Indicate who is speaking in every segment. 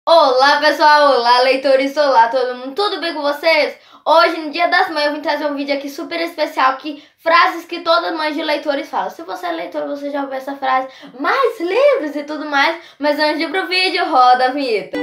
Speaker 1: Olá pessoal, olá leitores, olá todo mundo, tudo bem com vocês? Hoje, no Dia das Mães, eu vim trazer um vídeo aqui super especial, frases que todas as mães de leitores falam. Se você é leitor, você já ouviu essa frase, mais livros e tudo mais, mas antes de ir pro vídeo, roda a vinheta.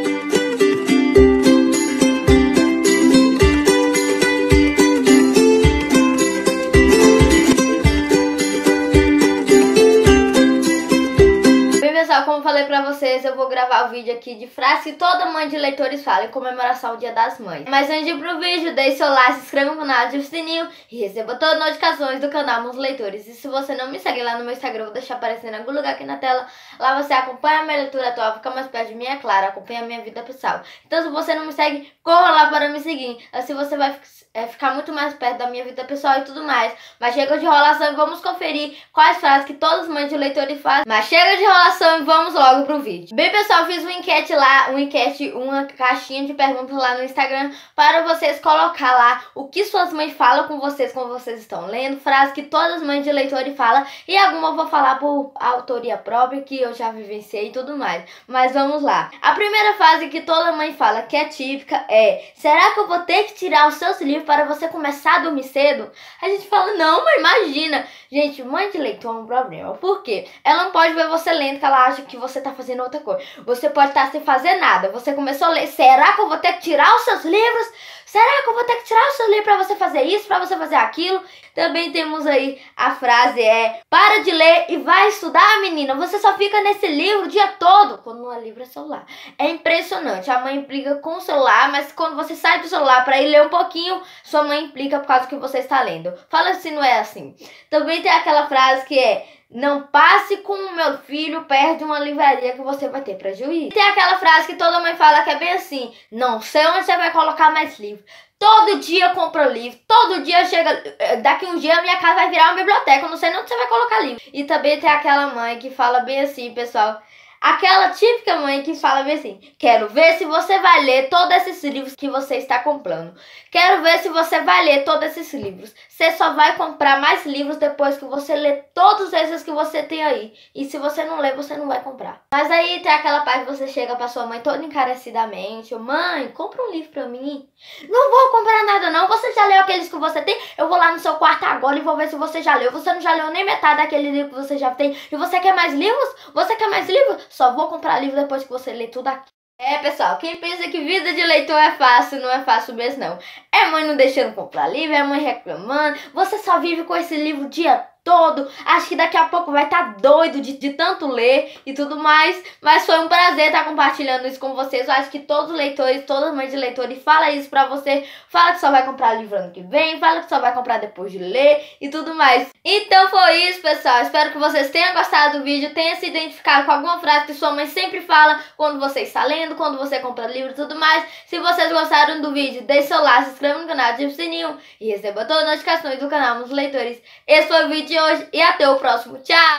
Speaker 1: Pessoal, como eu falei pra vocês, eu vou gravar o vídeo aqui de frases que toda mãe de leitores fala em comemoração ao Dia das Mães. Mas antes de ir pro vídeo, deixe seu like, se inscreva no canal, ative o sininho e receba todas as notificações do canal Meus Leitores. E se você não me segue lá no meu Instagram, eu vou deixar aparecendo em algum lugar aqui na tela. Lá você acompanha a minha leitura atual, fica mais perto de mim, é claro, acompanha a minha vida pessoal. Então se você não me segue, corra lá para me seguir. Assim você vai ficar muito mais perto da minha vida pessoal e tudo mais. Mas chega de enrolação e vamos conferir quais frases que todas as mães de leitores fazem. Mas chega de enrolação e vamos logo pro vídeo. Bem, pessoal, eu fiz uma enquete lá, uma caixinha de perguntas lá no Instagram para vocês colocar lá o que suas mães falam com vocês quando vocês estão lendo, frases que todas as mães de leitores falam e alguma eu vou falar por autoria própria que eu já vivenciei e tudo mais. Mas vamos lá. A primeira frase que toda mãe fala, que é típica, é: será que eu vou ter que tirar os seus livros para você começar a dormir cedo? A gente fala, não, mas imagina. Gente, mãe de leitor é um problema. Por quê? Ela não pode ver você lendo, que ela acha que você tá fazendo outra coisa. Você pode estar sem fazer nada. Você começou a ler. Será que eu vou ter que tirar os seus livros? Será que eu vou ter que tirar os seus livros pra você fazer isso, pra você fazer aquilo? Também temos aí a frase para de ler e vai estudar, menina. Você só fica nesse livro o dia todo. Quando não é livro, é celular. É impressionante. A mãe implica com o celular, mas quando você sai do celular pra ir ler um pouquinho, sua mãe implica por causa que você está lendo. Fala se não é assim. Também tem aquela frase que é: não passe com o meu filho perto de uma livraria que você vai ter prejuízo. Tem aquela frase que toda mãe fala que é bem assim: não sei onde você vai colocar mais livro. Todo dia compra livro, todo dia chega, daqui um dia a minha casa vai virar uma biblioteca, eu não sei onde você vai colocar livro. E também tem aquela mãe que fala bem assim, pessoal, aquela típica mãe que fala bem assim: quero ver se você vai ler todos esses livros que você está comprando. Quero ver se você vai ler todos esses livros. Você só vai comprar mais livros depois que você ler todos esses que você tem aí. E se você não ler, você não vai comprar. Mas aí tem aquela parte que você chega pra sua mãe toda encarecidamente: mãe, compra um livro pra mim. Não vou comprar nada não. Você já leu aqueles que você tem? Eu vou lá no seu quarto agora e vou ver se você já leu. Você não já leu nem metade daquele livro que você já tem. E você quer mais livros? Você quer mais livros? Só vou comprar livro depois que você ler tudo aqui. Pessoal, quem pensa que vida de leitor é fácil, não é fácil mesmo não. É mãe não deixando comprar livro, é mãe reclamando. Você só vive com esse livro o dia todo. Acho que daqui a pouco vai estar doido de tanto ler e tudo mais. Mas foi um prazer estar compartilhando isso com vocês. Eu acho que todos os leitores, todas as mães de leitores fala isso pra você. Fala que só vai comprar livro ano que vem, fala que só vai comprar depois de ler e tudo mais. Então foi isso, pessoal. Espero que vocês tenham gostado do vídeo, tenham se identificado com alguma frase que sua mãe sempre fala quando você está lendo, quando você compra livro e tudo mais. Se vocês gostaram do vídeo, deixe seu like, se inscreva no canal, ative o sininho e receba todas as notificações do canal Meus Leitores. Esse foi o vídeo de hoje e até o próximo. Tchau!